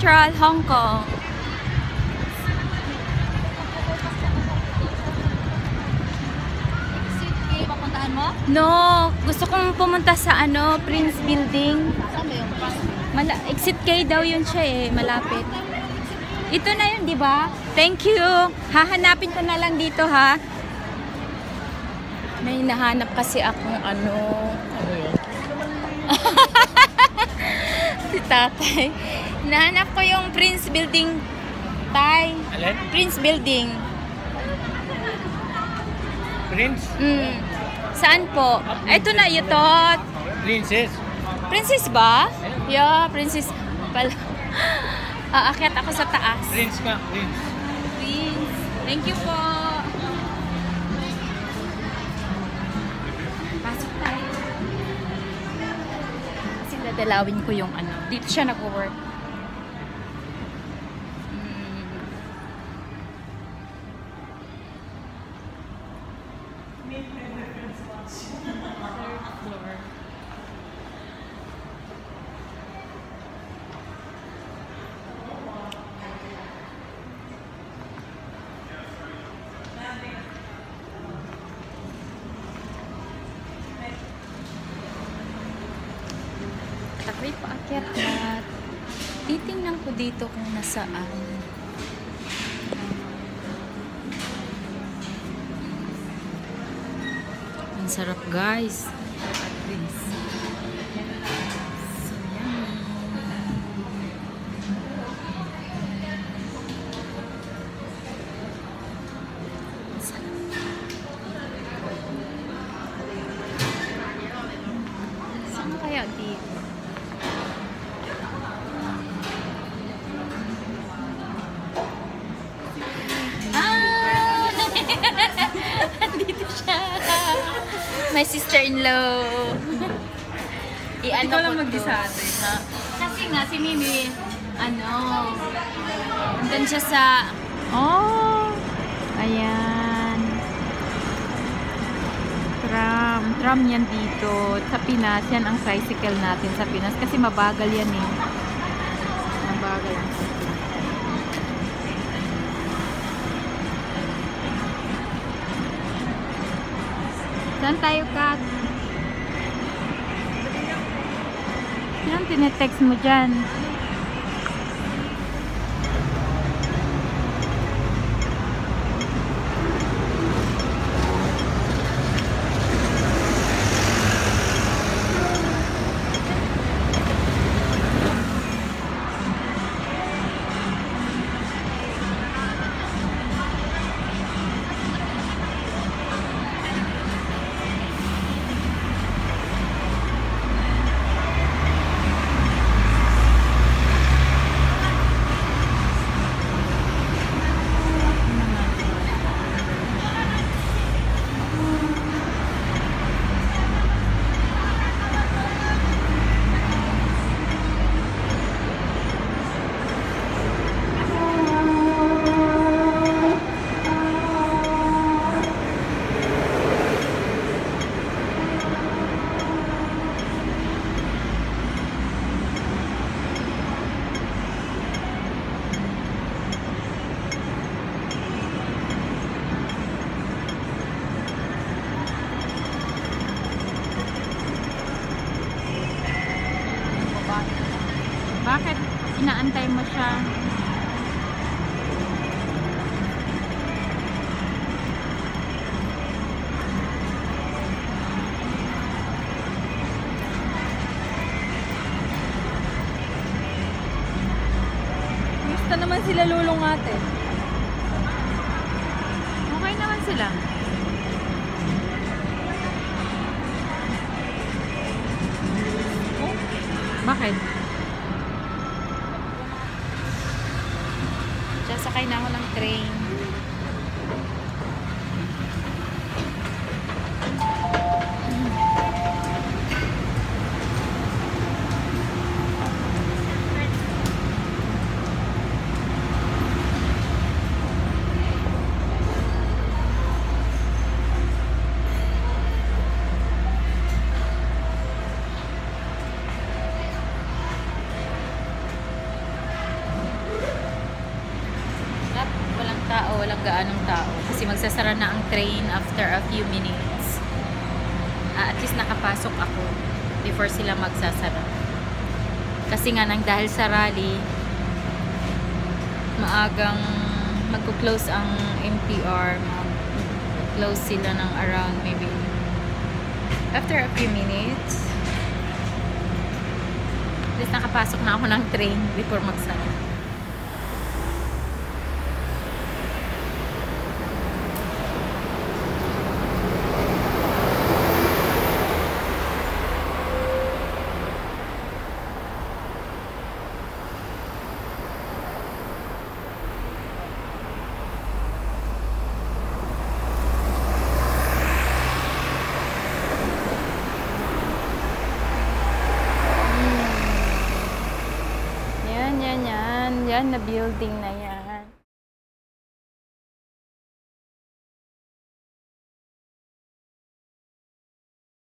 Central, Hong Kong. Exit K, papuntahan mo? No, gusto kong pumunta sa ano, Prince Building. Saan ba yung Exit K daw yun siya eh, malapit. Ito na yun, di ba? Thank you. Hahanapin ko na lang dito ha. May nahanap kasi akong ano. Si tatay. Nahanap ko yung Prince Building. Tay. Alin? Prince Building. Prince? Saan po? Ito na ito. Princess? Princess ba? Yeah, princess. Aakyat ako sa taas. Prince ka, Prince. Prince. Thank you po. Pasok tayo. Kasi dadalawin ko yung ano. Dito siya nag-work. Third floor. Ako'y paakyat at titingnan ko dito kung nasaan. Ang sarap guys. At least. So yummy. Ang sarap. Saan kaya dito? Andito siya. My sister-in-law. I-ano ko mag-isa na. Kasi nga si Mimi, ano, andun siya sa, oh, ayan. Tram yan dito. Sa Pinas, yan ang tricycle natin sa Pinas. Kasi mabagal yan eh. Mabagal yan. Saan tayo, Kat? Sinong tinetext mo dyan? Bakit inaantay mo siya? Gusto naman sila lulong ate. Okay naman sila. Bakit? Sakay na ako ng train. walang gaanong tao. Kasi magsasara na ang train after a few minutes. At least nakapasok ako before sila magsasara. Kasi nga nang dahil sa rally, maagang magko-close ang MTR. Mag-close sila ng around maybe after a few minutes. At least nakapasok na ako ng train before magsara. Yan na building na yan.